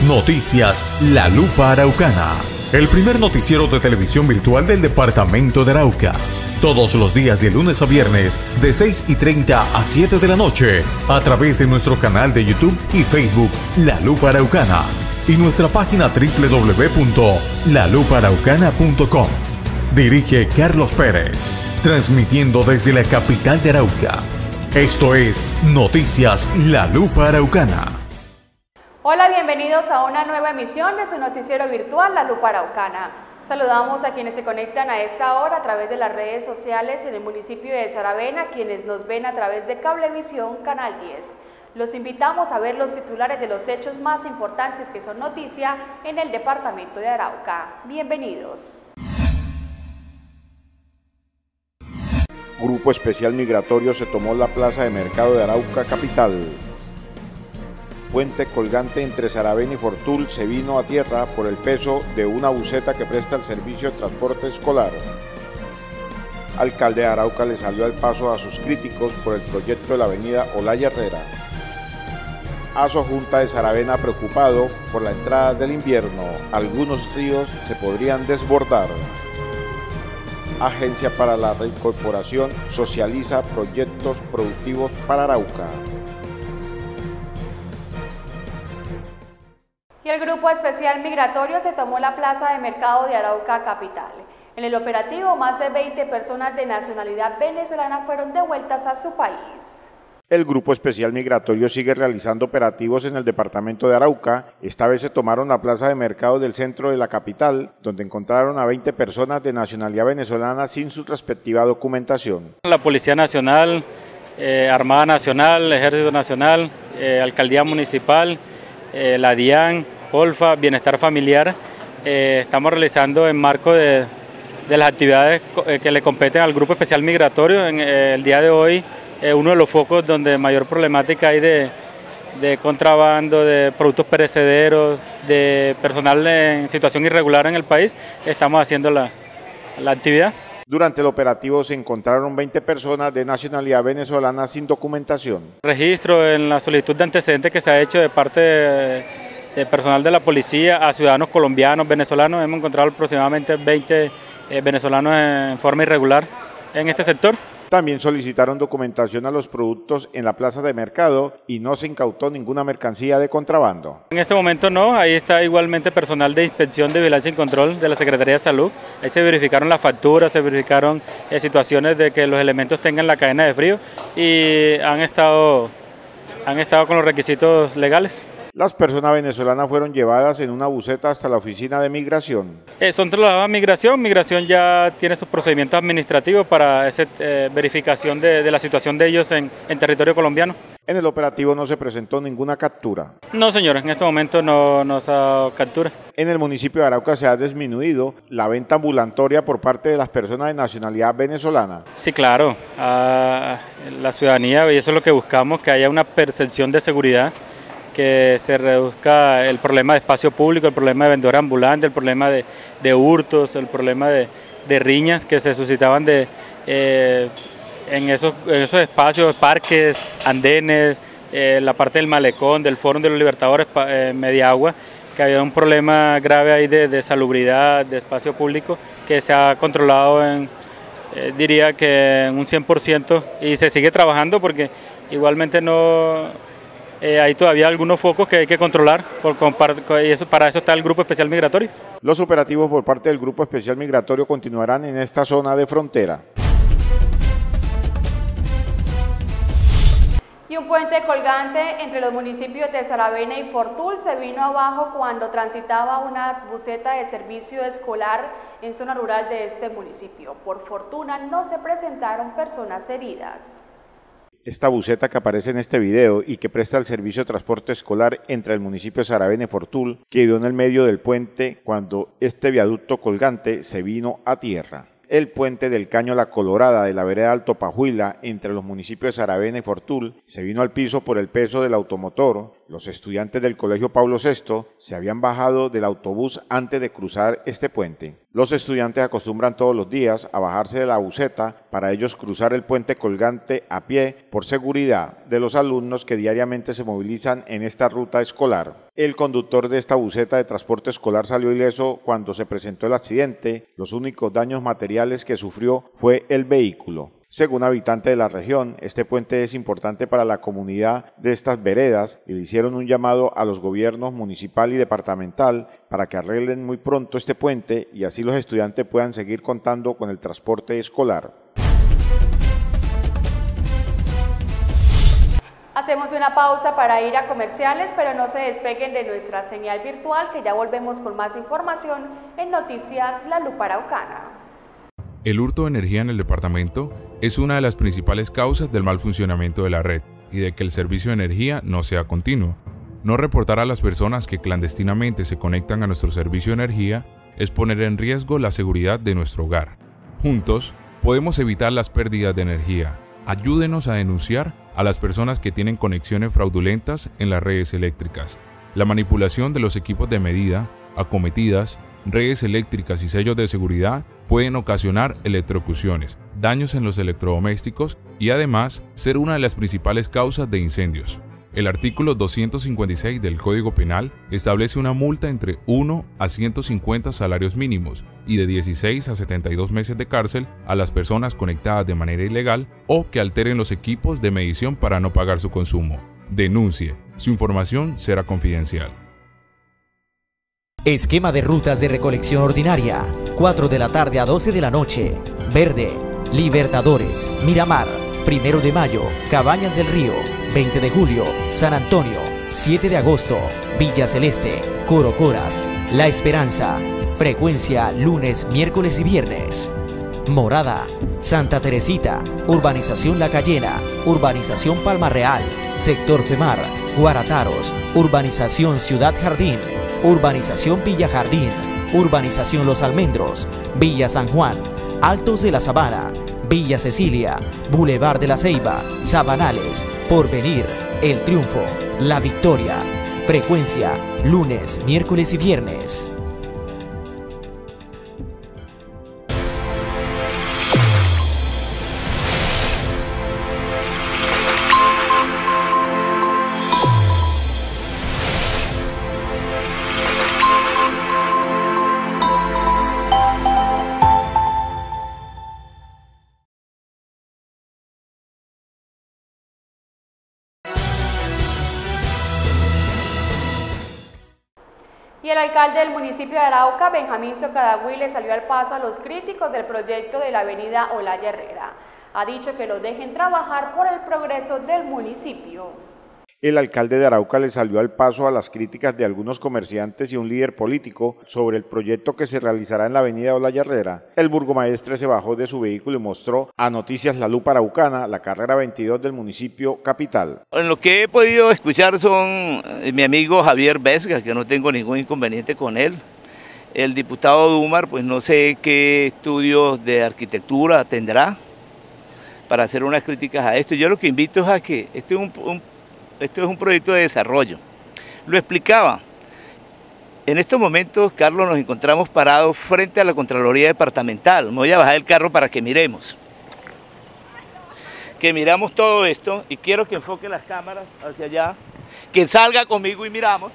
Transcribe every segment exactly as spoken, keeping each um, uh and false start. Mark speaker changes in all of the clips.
Speaker 1: Noticias La Lupa Araucana, el primer noticiero de televisión virtual del departamento de Arauca. Todos los días de lunes a viernes, de seis y treinta a siete de la noche, a través de nuestro canal de YouTube y Facebook La Lupa Araucana y nuestra página doble u doble u doble u punto la lupa araucana punto com. Dirige Carlos Pérez, transmitiendo desde la capital de Arauca. Esto es Noticias La Lupa Araucana.
Speaker 2: Hola, bienvenidos a una nueva emisión de su noticiero virtual La Lupa Araucana. Saludamos a quienes se conectan a esta hora a través de las redes sociales en el municipio de Saravena, quienes nos ven a través de Cablevisión Canal diez. Los invitamos a ver los titulares de los hechos más importantes que son noticia en el departamento de Arauca. Bienvenidos.
Speaker 3: Grupo Especial Migratorio se tomó la plaza de mercado de Arauca capital. Puente colgante entre Saravena y Fortul se vino a tierra por el peso de una buseta que presta el servicio de transporte escolar. Alcalde de Arauca le salió al paso a sus críticos por el proyecto de la avenida Olaya Herrera. Aso Junta de Saravena preocupado por la entrada del invierno. Algunos ríos se podrían desbordar. Agencia para la Reincorporación socializa proyectos productivos para Arauca.
Speaker 2: Y el Grupo Especial Migratorio se tomó la plaza de mercado de Arauca capital. En el operativo, más de veinte personas de nacionalidad venezolana fueron devueltas a su país.
Speaker 3: El Grupo Especial Migratorio sigue realizando operativos en el departamento de Arauca. Esta vez se tomaron la plaza de mercado del centro de la capital, donde encontraron a veinte personas de nacionalidad venezolana sin su respectiva documentación.
Speaker 4: La Policía Nacional, eh, Armada Nacional, Ejército Nacional, eh, Alcaldía Municipal, eh, la DIAN, Olfa, Bienestar Familiar, eh, estamos realizando en marco de, de las actividades que le competen al Grupo Especial Migratorio. En eh, el día de hoy, eh, uno de los focos donde mayor problemática hay de, de contrabando, de productos perecederos, de personal en situación irregular en el país, estamos haciendo la, la actividad.
Speaker 3: Durante el operativo se encontraron veinte personas de nacionalidad venezolana sin documentación.
Speaker 4: Registro en la solicitud de antecedentes que se ha hecho de parte de, de personal de la policía a ciudadanos colombianos, venezolanos. Hemos encontrado aproximadamente veinte eh, venezolanos en forma irregular en este sector.
Speaker 3: También solicitaron documentación a los productos en la plaza de mercado y no se incautó ninguna mercancía de contrabando.
Speaker 4: En este momento no, ahí está igualmente personal de inspección de vigilancia y control de la Secretaría de Salud. Ahí se verificaron las facturas, se verificaron eh, situaciones de que los elementos tengan la cadena de frío y han estado, han estado con los requisitos legales.
Speaker 3: Las personas venezolanas fueron llevadas en una buseta hasta la oficina de migración.
Speaker 4: Eh, son trasladadas a migración, migración ya tiene sus procedimientos administrativos para esa eh, verificación de, de la situación de ellos en, en territorio colombiano.
Speaker 3: En el operativo no se presentó ninguna captura.
Speaker 4: No, señor, en este momento no nos ha dado captura.
Speaker 3: En el municipio de Arauca se ha disminuido la venta ambulatoria por parte de las personas de nacionalidad venezolana.
Speaker 4: Sí, claro, a la ciudadanía, y eso es lo que buscamos, que haya una percepción de seguridad, que se reduzca el problema de espacio público, el problema de vendedores ambulantes, el problema de, de hurtos, el problema de, de riñas que se suscitaban de, eh, en, esos, en esos espacios, parques, andenes, eh, la parte del malecón, del Fórum de los Libertadores, eh, Mediagua, que había un problema grave ahí de, de salubridad, de espacio público, que se ha controlado en, eh, diría que en un cien por ciento, y se sigue trabajando porque igualmente no... Eh, hay todavía algunos focos que hay que controlar, por, y eso, para eso está el Grupo Especial Migratorio.
Speaker 3: Los operativos por parte del Grupo Especial Migratorio continuarán en esta zona de frontera.
Speaker 2: Y un puente colgante entre los municipios de Saravena y Fortul se vino abajo cuando transitaba una buseta de servicio escolar en zona rural de este municipio. Por fortuna no se presentaron personas heridas.
Speaker 3: Esta buseta que aparece en este video y que presta el servicio de transporte escolar entre el municipio de Saravena y Fortul quedó en el medio del puente cuando este viaducto colgante se vino a tierra. El puente del Caño La Colorada de la vereda Alto Pajuila entre los municipios de Saravena y Fortul se vino al piso por el peso del automotor, Los estudiantes del Colegio Pablo sexto se habían bajado del autobús antes de cruzar este puente. Los estudiantes acostumbran todos los días a bajarse de la buseta para ellos cruzar el puente colgante a pie por seguridad de los alumnos que diariamente se movilizan en esta ruta escolar. El conductor de esta buseta de transporte escolar salió ileso cuando se presentó el accidente. Los únicos daños materiales que sufrió fue el vehículo. Según habitantes de la región, este puente es importante para la comunidad de estas veredas y le hicieron un llamado a los gobiernos municipal y departamental para que arreglen muy pronto este puente y así los estudiantes puedan seguir contando con el transporte escolar.
Speaker 2: Hacemos una pausa para ir a comerciales, pero no se despeguen de nuestra señal virtual, que ya volvemos con más información en Noticias La Lupa Araucana.
Speaker 5: El hurto de energía en el departamento es una de las principales causas del mal funcionamiento de la red y de que el servicio de energía no sea continuo. No reportar a las personas que clandestinamente se conectan a nuestro servicio de energía es poner en riesgo la seguridad de nuestro hogar. Juntos, podemos evitar las pérdidas de energía. Ayúdenos a denunciar a las personas que tienen conexiones fraudulentas en las redes eléctricas. La manipulación de los equipos de medida, acometidas, redes eléctricas y sellos de seguridad pueden ocasionar electrocuciones, daños en los electrodomésticos y además ser una de las principales causas de incendios. El artículo doscientos cincuenta y seis del Código Penal establece una multa entre uno a ciento cincuenta salarios mínimos y de dieciséis a setenta y dos meses de cárcel a las personas conectadas de manera ilegal o que alteren los equipos de medición para no pagar su consumo. Denuncie. Su información será confidencial.
Speaker 6: Esquema de rutas de recolección ordinaria, cuatro de la tarde a doce de la noche. Verde, Libertadores, Miramar, Primero de Mayo, Cabañas del Río, veinte de julio, San Antonio, siete de agosto, Villa Celeste, Corocoras, La Esperanza. Frecuencia lunes, miércoles y viernes. Morada, Santa Teresita, Urbanización La Cayena, Urbanización Palma Real, Sector Femar, Guarataros, Urbanización Ciudad Jardín, Urbanización Villa Jardín, Urbanización Los Almendros, Villa San Juan, Altos de la Sabana, Villa Cecilia, Boulevard de la Ceiba, Sabanales, Porvenir, El Triunfo, La Victoria. Frecuencia lunes, miércoles y viernes.
Speaker 2: Y el alcalde del municipio de Arauca, Benjamín Socadahui, le salió al paso a los críticos del proyecto de la avenida Olaya Herrera. Ha dicho que los dejen trabajar por el progreso del municipio.
Speaker 3: El alcalde de Arauca le salió al paso a las críticas de algunos comerciantes y un líder político sobre el proyecto que se realizará en la avenida Olaya Herrera. El burgomaestre se bajó de su vehículo y mostró a Noticias La Lupa Araucana la carrera veintidós del municipio capital.
Speaker 7: En lo que he podido escuchar son mi amigo Javier Vesga, que no tengo ningún inconveniente con él. El diputado Dumar, pues no sé qué estudios de arquitectura tendrá para hacer unas críticas a esto. Yo lo que invito es a que este es un, un Esto es un proyecto de desarrollo. Lo explicaba. En estos momentos, Carlos, nos encontramos parados frente a la Contraloría Departamental. Me voy a bajar el carro para que miremos. Que miramos todo esto y quiero que enfoque las cámaras hacia allá. Que salga conmigo y miramos.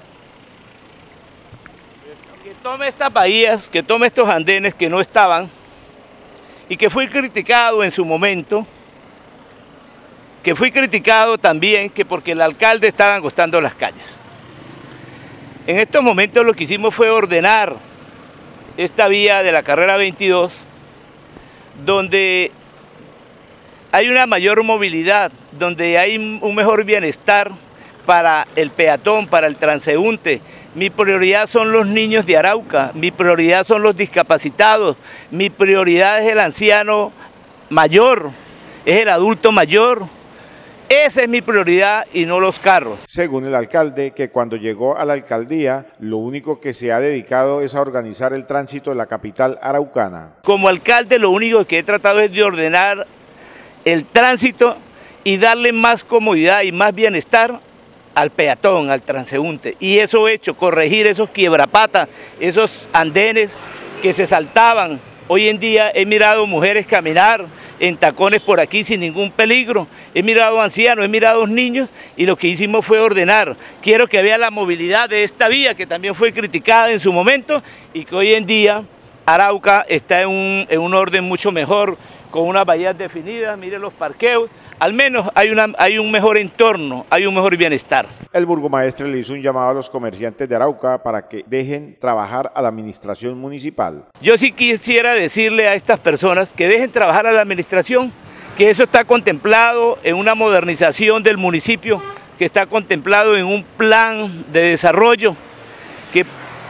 Speaker 7: Que tome estas bahías, que tome estos andenes que no estaban y que fue criticado en su momento. que fui criticado también que porque el alcalde estaba angostando las calles. En estos momentos lo que hicimos fue ordenar esta vía de la carrera veintidós, donde hay una mayor movilidad, donde hay un mejor bienestar para el peatón, para el transeúnte. Mi prioridad son los niños de Arauca, mi prioridad son los discapacitados, mi prioridad es el anciano mayor, es el adulto mayor. Esa es mi prioridad y no los carros.
Speaker 3: Según el alcalde, que cuando llegó a la alcaldía, lo único que se ha dedicado es a organizar el tránsito de la capital araucana.
Speaker 7: Como alcalde, lo único que he tratado es de ordenar el tránsito y darle más comodidad y más bienestar al peatón, al transeúnte, y eso hecho, corregir esos quiebrapatas, esos andenes que se saltaban. Hoy en día he mirado mujeres caminar en tacones por aquí sin ningún peligro, he mirado ancianos, he mirado niños, y lo que hicimos fue ordenar. Quiero que vea la movilidad de esta vía, que también fue criticada en su momento, y que hoy en día Arauca está en un, en un orden mucho mejor, con unas bahías definidas, mire los parqueos, al menos hay, una, hay un mejor entorno, hay un mejor bienestar.
Speaker 3: El burgomaestre le hizo un llamado a los comerciantes de Arauca para que dejen trabajar a la administración municipal.
Speaker 7: Yo sí quisiera decirle a estas personas que dejen trabajar a la administración, que eso está contemplado en una modernización del municipio, que está contemplado en un plan de desarrollo, que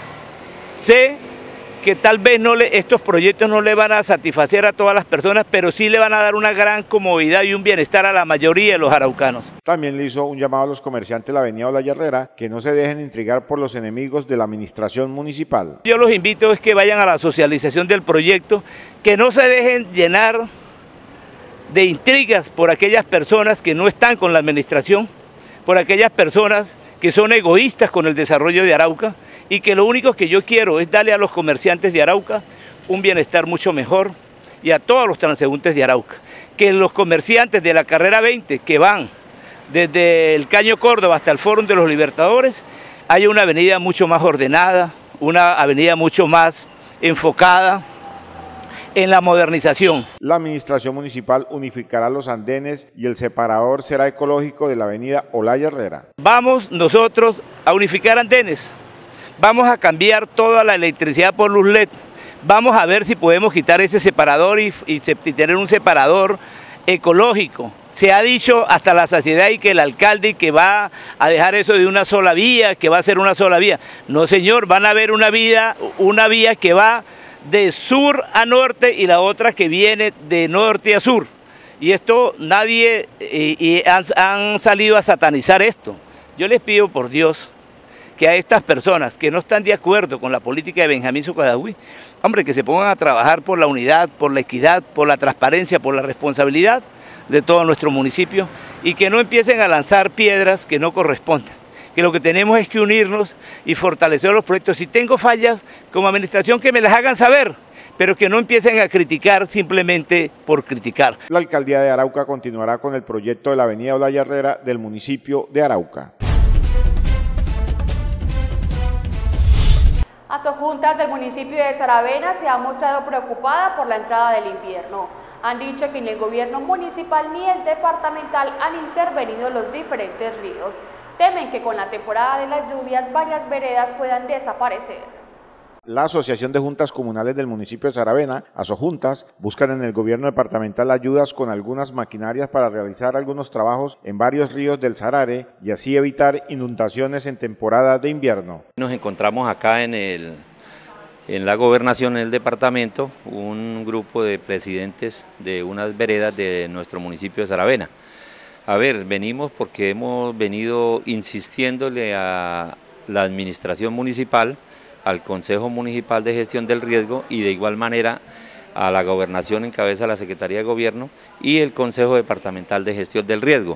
Speaker 7: sé que tal vez no le, estos proyectos no le van a satisfacer a todas las personas, pero sí le van a dar una gran comodidad y un bienestar a la mayoría de los araucanos.
Speaker 3: También le hizo un llamado a los comerciantes de la avenida Olaya Herrera que no se dejen intrigar por los enemigos de la administración municipal.
Speaker 7: Yo los invito es que vayan a la socialización del proyecto, que no se dejen llenar de intrigas por aquellas personas que no están con la administración, por aquellas personas que son egoístas con el desarrollo de Arauca, y que lo único que yo quiero es darle a los comerciantes de Arauca un bienestar mucho mejor, y a todos los transeúntes de Arauca. Que los comerciantes de la carrera veinte que van desde el Caño Córdoba hasta el Fórum de los Libertadores, haya una avenida mucho más ordenada, una avenida mucho más enfocada en la modernización.
Speaker 3: La administración municipal unificará los andenes y el separador será ecológico de la avenida Olaya Herrera.
Speaker 7: Vamos nosotros a unificar andenes, vamos a cambiar toda la electricidad por luz L E D, vamos a ver si podemos quitar ese separador y, y, y tener un separador ecológico. Se ha dicho hasta la saciedad y que el alcalde que va a dejar eso de una sola vía, que va a ser una sola vía. No señor, van a haber una vía, una vía que va de sur a norte y la otra que viene de norte a sur. Y esto nadie, y, y han, han salido a satanizar esto. Yo les pido por Dios que a estas personas que no están de acuerdo con la política de Benjamín Sucadahui, hombre, que se pongan a trabajar por la unidad, por la equidad, por la transparencia, por la responsabilidad de todo nuestro municipio, y que no empiecen a lanzar piedras que no corresponden. Que lo que tenemos es que unirnos y fortalecer los proyectos. Si tengo fallas como administración, que me las hagan saber, pero que no empiecen a criticar simplemente por criticar.
Speaker 3: La alcaldía de Arauca continuará con el proyecto de la avenida Olaya Herrera del municipio de Arauca.
Speaker 2: Asojuntas del municipio de Saravena se ha mostrado preocupada por la entrada del invierno. Han dicho que ni el gobierno municipal ni el departamental han intervenido en los diferentes ríos. Temen que con la temporada de las lluvias varias veredas puedan desaparecer.
Speaker 3: La Asociación de Juntas Comunales del municipio de Saravena, Asojuntas, buscan en el gobierno departamental ayudas con algunas maquinarias para realizar algunos trabajos en varios ríos del Sarare y así evitar inundaciones en temporada de invierno.
Speaker 8: Nos encontramos acá en, el, en la gobernación del departamento un grupo de presidentes de unas veredas de nuestro municipio de Saravena. A ver, venimos porque hemos venido insistiéndole a la administración municipal, al Consejo Municipal de Gestión del Riesgo y de igual manera a la Gobernación en cabeza de la Secretaría de Gobierno y el Consejo Departamental de Gestión del Riesgo,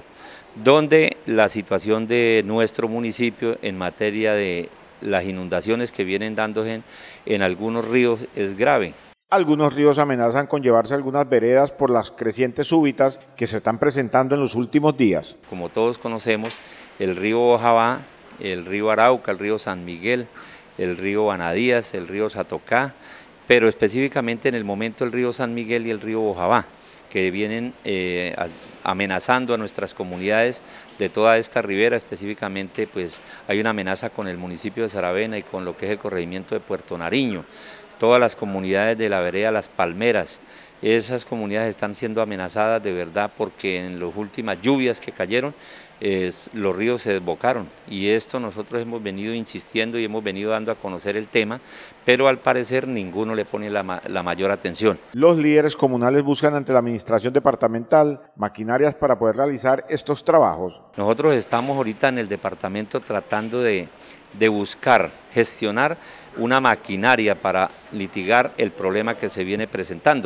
Speaker 8: donde la situación de nuestro municipio en materia de las inundaciones que vienen dándose en, en algunos ríos es grave.
Speaker 3: Algunos ríos amenazan con llevarse algunas veredas por las crecientes súbitas que se están presentando en los últimos días.
Speaker 8: Como todos conocemos, el río Bojabá, el río Arauca, el río San Miguel, el río Banadías, el río Satocá, pero específicamente en el momento el río San Miguel y el río Bojabá, que vienen eh, amenazando a nuestras comunidades de toda esta ribera. Específicamente pues hay una amenaza con el municipio de Saravena y con lo que es el corregimiento de Puerto Nariño, todas las comunidades de la vereda Las Palmeras. Esas comunidades están siendo amenazadas de verdad porque en las últimas lluvias que cayeron es, los ríos se desbocaron, y esto nosotros hemos venido insistiendo y hemos venido dando a conocer el tema, pero al parecer ninguno le pone la, la mayor atención.
Speaker 3: Los líderes comunales buscan ante la administración departamental maquinarias para poder realizar estos trabajos.
Speaker 8: Nosotros estamos ahorita en el departamento tratando de, de buscar, gestionar una maquinaria para litigar el problema que se viene presentando.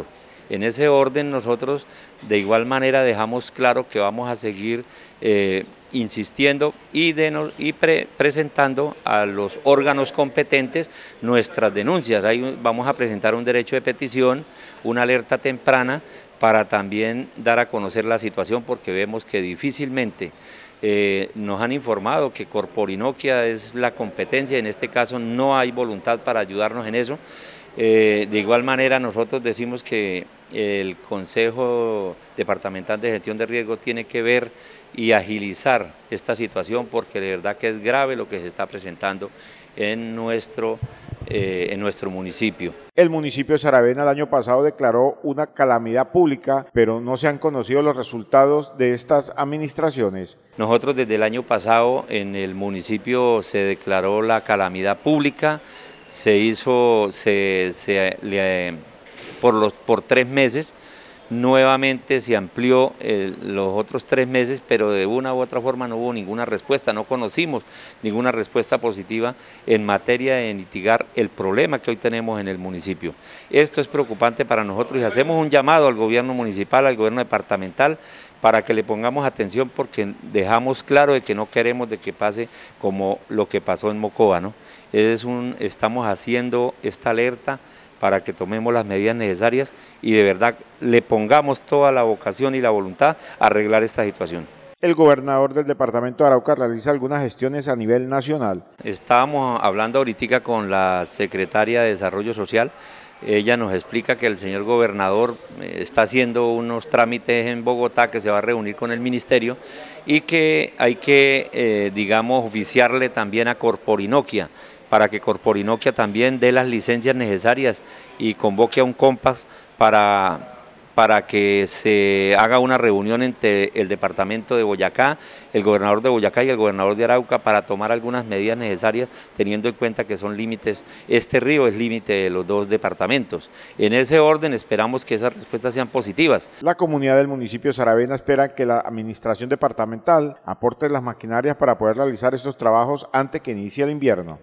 Speaker 8: En ese orden nosotros de igual manera dejamos claro que vamos a seguir eh, insistiendo y, de no, y pre, presentando a los órganos competentes nuestras denuncias. Ahí vamos a presentar un derecho de petición, una alerta temprana, para también dar a conocer la situación, porque vemos que difícilmente eh, nos han informado que Corporinoquia es la competencia, en este caso no hay voluntad para ayudarnos en eso. Eh, de igual manera nosotros decimos que el Consejo Departamental de Gestión de Riesgo tiene que ver y agilizar esta situación, porque de verdad que es grave lo que se está presentando en nuestro, eh, en nuestro municipio.
Speaker 3: El municipio de Saravena el año pasado declaró una calamidad pública, pero no se han conocido los resultados de estas administraciones.
Speaker 8: Nosotros desde el año pasado en el municipio se declaró la calamidad pública, se hizo se, se, le, por, los, por tres meses, nuevamente se amplió eh, los otros tres meses, pero de una u otra forma no hubo ninguna respuesta, no conocimos ninguna respuesta positiva en materia de mitigar el problema que hoy tenemos en el municipio. Esto es preocupante para nosotros y hacemos un llamado al gobierno municipal, al gobierno departamental, para que le pongamos atención, porque dejamos claro de que no queremos de que pase como lo que pasó en Mocoa, ¿no? Es un, estamos haciendo esta alerta para que tomemos las medidas necesarias y de verdad le pongamos toda la vocación y la voluntad a arreglar esta situación.
Speaker 3: El gobernador del departamento de Arauca realiza algunas gestiones a nivel nacional.
Speaker 8: Estábamos hablando ahorita con la secretaria de Desarrollo Social. Ella nos explica que el señor gobernador está haciendo unos trámites en Bogotá, que se va a reunir con el ministerio y que hay que, eh, digamos, oficiarle también a Corporinoquia, para que Corporinoquia también dé las licencias necesarias y convoque a un compás para, para que se haga una reunión entre el departamento de Boyacá, el gobernador de Boyacá y el gobernador de Arauca, para tomar algunas medidas necesarias, teniendo en cuenta que son límites, este río es límite de los dos departamentos. En ese orden esperamos que esas respuestas sean positivas.
Speaker 3: La comunidad del municipio de Saravena espera que la administración departamental aporte las maquinarias para poder realizar estos trabajos antes que inicie el invierno.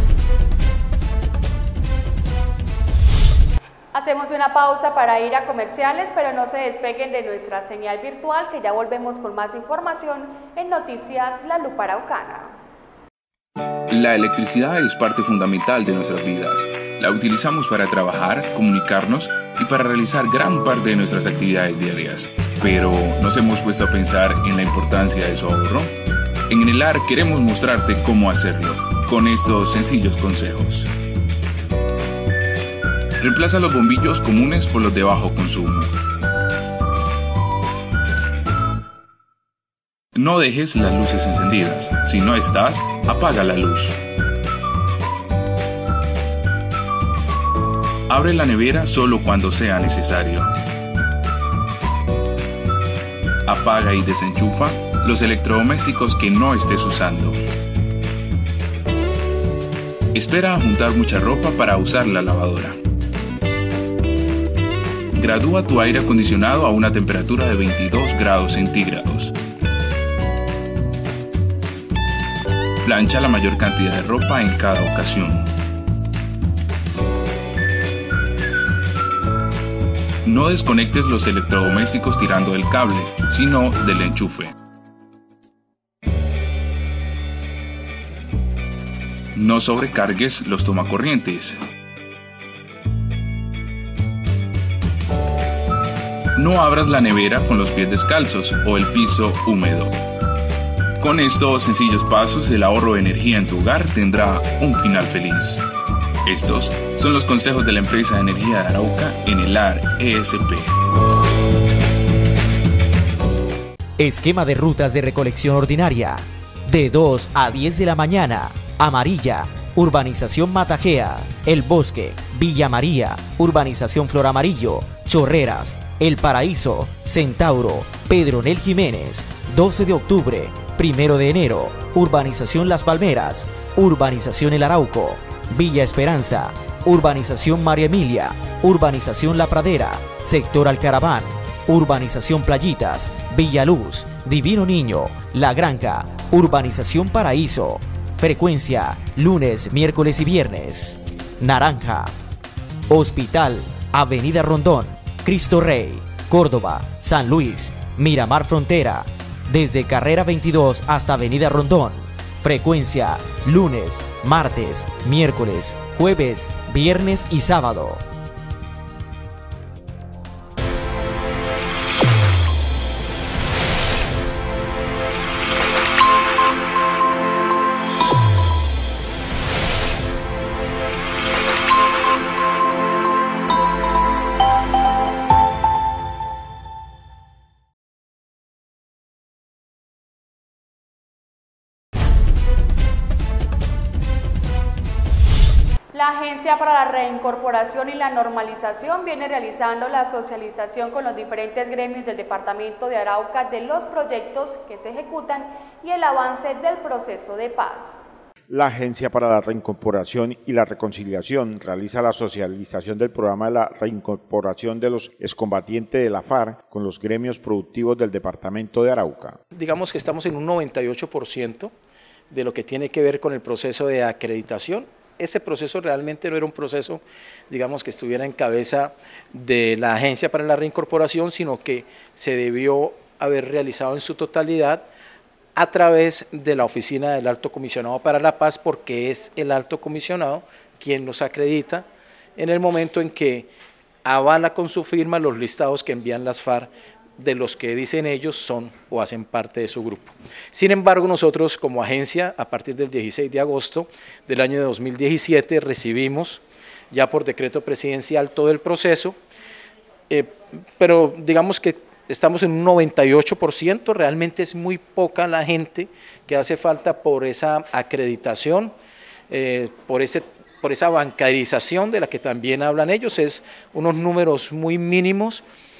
Speaker 2: Hacemos una pausa para ir a comerciales, pero no se despeguen de nuestra señal virtual, que ya volvemos con más información en Noticias La Lupa Araucana.
Speaker 9: La electricidad es parte fundamental de nuestras vidas. La utilizamos para trabajar, comunicarnos y para realizar gran parte de nuestras actividades diarias. Pero, ¿nos hemos puesto a pensar en la importancia de su ahorro? En Enelar queremos mostrarte cómo hacerlo, con estos sencillos consejos. Reemplaza los bombillos comunes por los de bajo consumo. No dejes las luces encendidas. Si no estás, apaga la luz. Abre la nevera solo cuando sea necesario. Apaga y desenchufa los electrodomésticos que no estés usando. Espera a juntar mucha ropa para usar la lavadora. Gradúa tu aire acondicionado a una temperatura de veintidós grados centígrados. Plancha la mayor cantidad de ropa en cada ocasión. No desconectes los electrodomésticos tirando del cable, sino del enchufe. No sobrecargues los tomacorrientes. No abras la nevera con los pies descalzos o el piso húmedo. Con estos sencillos pasos, el ahorro de energía en tu hogar tendrá un final feliz. Estos son los consejos de la empresa de energía de Arauca, Enelar E S P.
Speaker 6: Esquema de rutas de recolección ordinaria. De dos a diez de la mañana. Amarilla, Urbanización Matajea, El Bosque, Villa María, Urbanización Flor Amarillo, Chorreras, El Paraíso, Centauro, Pedronel Jiménez, doce de octubre, primero de enero, Urbanización Las Palmeras, Urbanización El Arauco, Villa Esperanza, Urbanización María Emilia, Urbanización La Pradera, Sector Alcaraván, Urbanización Playitas, Villa Luz, Divino Niño, La Granja, Urbanización Paraíso. Frecuencia, lunes, miércoles y viernes. Naranja. Hospital, Avenida Rondón, Cristo Rey, Córdoba, San Luis, Miramar Frontera, desde Carrera veintidós hasta Avenida Rondón. Frecuencia, lunes, martes, miércoles, jueves, viernes y sábado.
Speaker 2: La Agencia para la Reincorporación y la Normalización viene realizando la socialización con los diferentes gremios del departamento de Arauca de los proyectos que se ejecutan y el avance del proceso de paz.
Speaker 3: La Agencia para la Reincorporación y la Reconciliación realiza la socialización del programa de la reincorporación de los excombatientes de la FARC con los gremios productivos del departamento de Arauca.
Speaker 10: Digamos que estamos en un noventa y ocho por ciento de lo que tiene que ver con el proceso de acreditación. Ese proceso realmente no era un proceso, digamos, que estuviera en cabeza de la Agencia para la Reincorporación, sino que se debió haber realizado en su totalidad a través de la Oficina del Alto Comisionado para la Paz, porque es el Alto Comisionado quien nos acredita en el momento en que avala con su firma los listados que envían las FARC de los que dicen ellos son o hacen parte de su grupo. Sin embargo, nosotros como agencia, a partir del dieciséis de agosto del año dos mil diecisiete, recibimos ya por decreto presidencial todo el proceso, eh, pero digamos que estamos en un noventa y ocho por ciento, realmente es muy poca la gente que hace falta por esa acreditación, eh, por ese por esa bancarización de la que también hablan ellos, es unos números muy mínimos.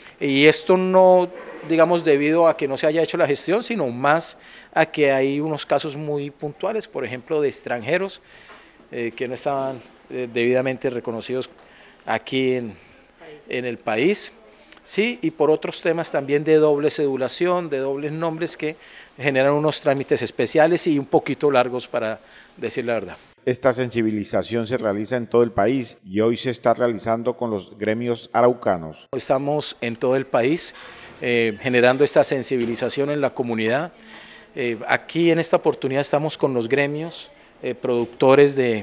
Speaker 10: Y esto no, digamos, debido a que no se haya hecho la gestión, sino más a que hay unos casos muy puntuales, por ejemplo, de extranjeros eh, que no estaban eh, debidamente reconocidos aquí en, en el país, sí, y por otros temas también de doble cedulación, de dobles nombres que generan unos trámites especiales y un poquito largos, para decir la verdad.
Speaker 3: Esta sensibilización se realiza en todo el país y hoy se está realizando con los gremios araucanos.
Speaker 10: Estamos en todo el país eh, generando esta sensibilización en la comunidad. Eh, aquí en esta oportunidad estamos con los gremios eh, productores de,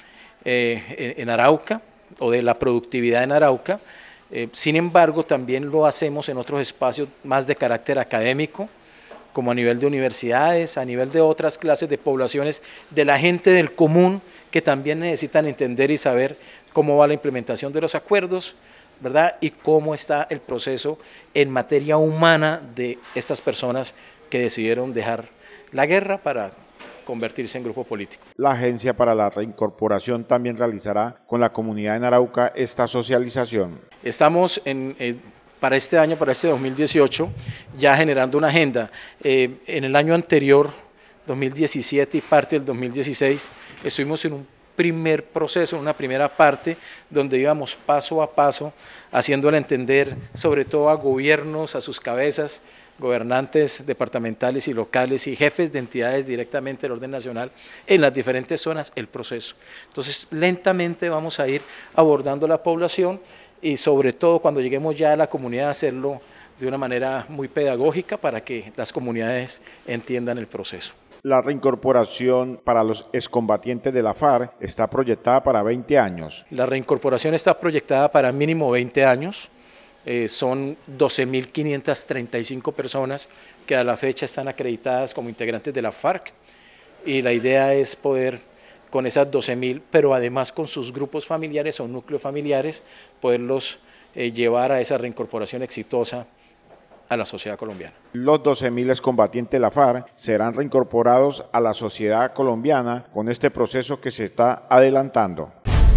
Speaker 10: eh, en Arauca o de la productividad en Arauca. Eh, sin embargo, también lo hacemos en otros espacios más de carácter académico, como a nivel de universidades, a nivel de otras clases de poblaciones, de la gente del común, que también necesitan entender y saber cómo va la implementación de los acuerdos, ¿verdad? Y cómo está el proceso en materia humana de estas personas que decidieron dejar la guerra para convertirse en grupo político.
Speaker 3: La Agencia para la Reincorporación también realizará con la comunidad en Arauca esta socialización.
Speaker 10: Estamos en... en para este año, para este dos mil dieciocho, ya generando una agenda. Eh, en el año anterior, dos mil diecisiete y parte del dos mil dieciséis, estuvimos en un primer proceso, una primera parte, donde íbamos paso a paso, haciéndole entender, sobre todo a gobiernos, a sus cabezas, gobernantes departamentales y locales y jefes de entidades directamente del orden nacional en las diferentes zonas, el proceso. Entonces, lentamente vamos a ir abordando la población, y sobre todo cuando lleguemos ya a la comunidad, hacerlo de una manera muy pedagógica para que las comunidades entiendan el proceso.
Speaker 3: La reincorporación para los excombatientes de la FARC está proyectada para veinte años.
Speaker 10: La reincorporación está proyectada para mínimo veinte años. Eh, son doce mil quinientas treinta y cinco personas que a la fecha están acreditadas como integrantes de la FARC, y la idea es poder, con esas doce mil, pero además con sus grupos familiares o núcleos familiares, poderlos eh, llevar a esa reincorporación exitosa a la sociedad colombiana.
Speaker 3: Los doce mil excombatientes de la FARC serán reincorporados a la sociedad colombiana con este proceso que se está adelantando.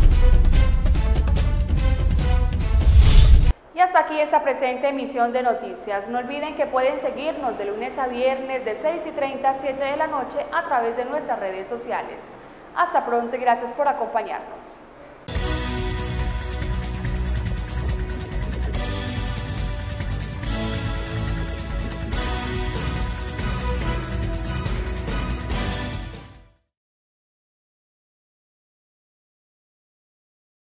Speaker 2: Y hasta aquí esta presente emisión de noticias. No olviden que pueden seguirnos de lunes a viernes de seis y treinta a siete de la noche a través de nuestras redes sociales. Hasta pronto y gracias por acompañarnos.